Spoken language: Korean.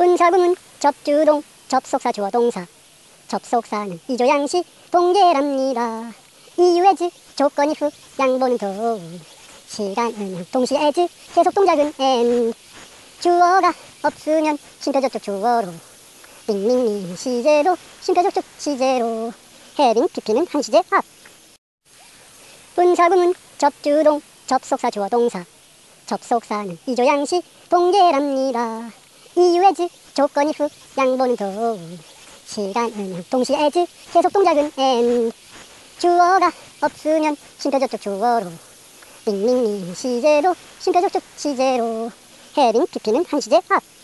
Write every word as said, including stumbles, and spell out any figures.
분사구문 접주동 접속사 주어 동사 접속사는 이조양식 동계랍니다. 이유의 즈 조건이 후 양보는 도 시간은 동시 as 계속 동작은 am 주어가 없으면 심표접촉 주어로 밍밍밍 시제로 심표접촉 시제로 having pp는 한시제 앞 분사구문 접주동 접속사 주어 동사 접속사는 이조양식 동계랍니다. 이유의 즈 조건이 후 양보는 도 시간은 동시 as 계속 동작은 am 주어가 없으면 심표접촉 주어로 밍밍밍 시제로 심표접촉 시제로 having pp는 한시제 앞